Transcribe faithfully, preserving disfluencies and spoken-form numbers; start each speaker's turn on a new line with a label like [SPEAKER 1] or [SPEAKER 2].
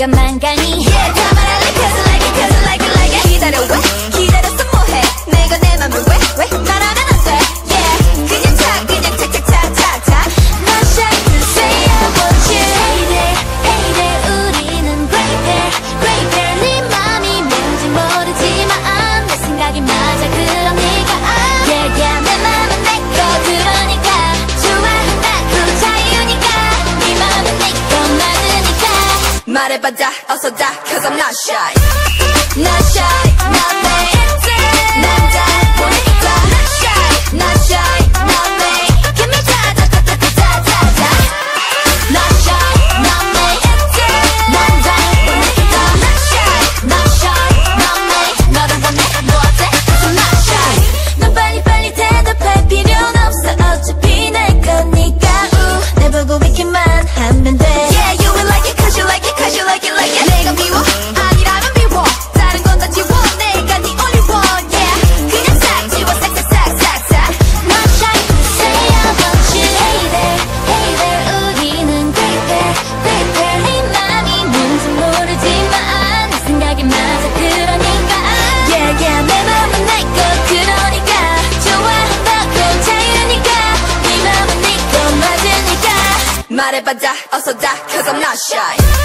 [SPEAKER 1] 잠깐만 가니 yeah, 다 말할래 cause I like it cause I like it like it 기다려 왜 기다렸어 뭐해 내가 내 맘을 왜 왜 말하면 안 돼 yeah 그냥 차 그냥 착착착착착 Not shy to say I want you Hey there hey there 우리는 great pair great pair 네 맘이 뭔지 모르지만 내 생각이 맞아 그러니까 yeah yeah 내 맘은 내꺼 그러니까 좋아한다고 자유니까 네 맘은 내꺼 맞으니까 말해봐 다 어서 다 cause I'm not shy Not shy not me 남자 보니까 Not shy not shy not me Give me da da da da da da da Not shy not me 남자 보니까 Not shy not shy not me 너를 원해 뭐 어때 cause I'm not shy 넌 빨리빨리 대답할 필요는 없어 어차피 내 거니까 우 내 보고 있기만 하면 돼 Yeah you will like it cause you like it cause you like it like it 내가 미워 아니라면 미워 다른 건 다 지워 내가 네 only one yeah 그냥 싹 지워 싹싹싹싹싹 Not shy to say I want you Hey there hey there 우리는 great pair great pair 네 맘이 뭔지 모르지만 내 생각이 맞아 그러니까 Yeah yeah 내 맘은 내꺼 그러니까 좋아한다고 자유니까 네 맘은 내꺼 맞으니까 말해봐 다 어서 다 cause I'm not shy